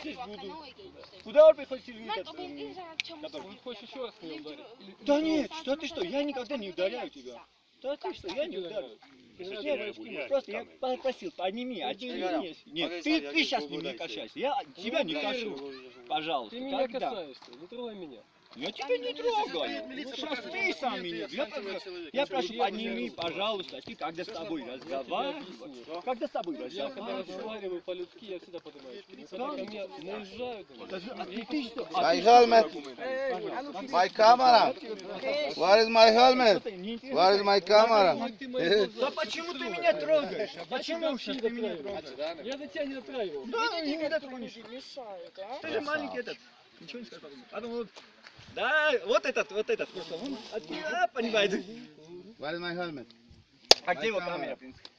здесь буду. Куда вы приходите? Он хочет еще раз меня ударить. Да нет, что, я никогда не ударяю тебя. Да ты что, я не ударю. Нет, просто я попросил, подними, а теперь нет, ты сейчас не качайся, я тебя не качу, пожалуйста. Ты меня касаешься, не трогай меня. Я тебя не трогаю, сейчас ты сам меня, я прошу, подними, пожалуйста, ты когда с тобой разговариваешь, Я когда разговариваю по-людски, я всегда поднимаюсь. Когда ко мне наезжают, а ты что? My helmet. My camera. Where is my helmet? Where is my camera? Да почему ты меня трогаешь? Почему ты меня трогаешь? я до тебя не дотраивал. Да, не дотронешь. Ты же маленький этот, ничего не скажешь. Да, вот этот, просто он от тебя понимает. Where is my helmet? А где его камера, в принципе?